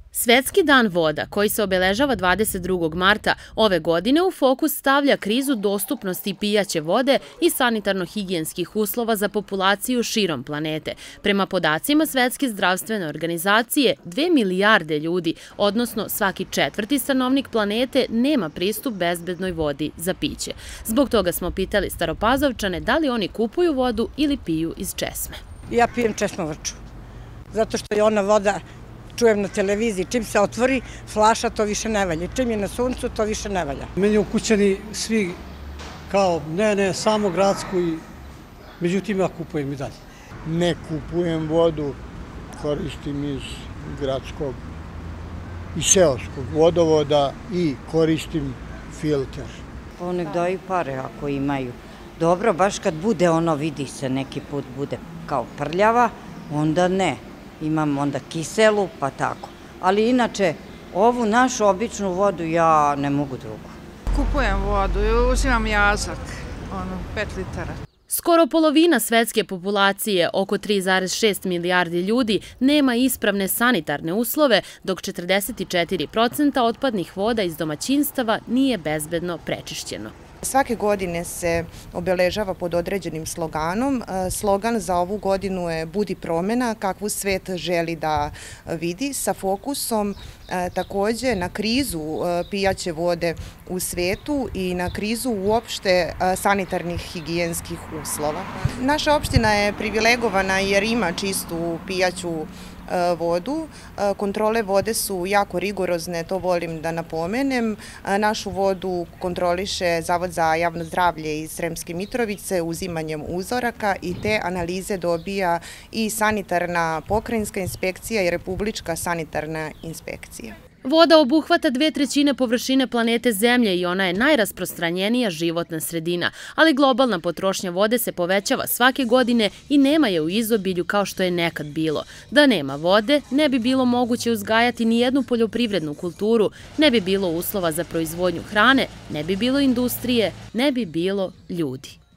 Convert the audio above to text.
Svetski dan voda, koji se obeležava 22. marta ove godine, u fokus stavlja krizu dostupnosti pijaće vode i sanitarno-higijenskih uslova za populaciju širom planete. Prema podacima Svetske zdravstvene organizacije, 2 milijarde ljudi, odnosno svaki četvrti stanovnik planete, nema pristup bezbednoj vodi za piće. Zbog toga smo pitali Staropazovčane da li oni kupuju vodu ili piju iz česme. Ja pijem česmovrču, zato što je ona voda, čujem na televiziji, čim se otvori flaša, to više ne valja. Čim je na suncu, to više ne valja. Meni ukućani svi kao ne, samo gradsku, međutim ja kupujem i dalje. Ne kupujem vodu, koristim iz gradskog i seoskog vodovoda i koristim filter. Nek daju pare ako imaju. Dobro, baš kad bude ono, vidi se, neki put bude kao prljava, onda ne. Imam onda kiselu, pa tako. Ali inače, ovu našu običnu vodu ja ne mogu drugu. Kupujem vodu i uzimam jazak, 5 litara. Skoro polovina svetske populacije, oko 3,6 milijardi ljudi, nema ispravne sanitarne uslove, dok 44% otpadnih voda iz domaćinstava nije bezbedno prečišćeno. Svake godine se obeležava pod određenim sloganom. Slogan za ovu godinu je Budi promena, kakvu svet želi da vidi, sa fokusom takođe na krizu pijaće vode u svetu i na krizu uopšte sanitarnih higijenskih uslova. Naša opština je privilegovana jer ima čistu pijaću vodu. Kontrole vode su jako rigorozne, to volim da napomenem. Našu vodu kontroliše Zavod za javno zdravlje iz Sremske Mitrovice uzimanjem uzoraka i te analize dobija i sanitarna pokrajinska inspekcija i republička sanitarna inspekcija. Voda obuhvata 2/3 površine planete Zemlje i ona je najrasprostranjenija životna sredina, ali globalna potrošnja vode se povećava svake godine i nema je u izobilju kao što je nekad bilo. Da nema vode, ne bi bilo moguće uzgajati ni jednu poljoprivrednu kulturu, ne bi bilo uslova za proizvodnju hrane, ne bi bilo industrije, ne bi bilo ljudi.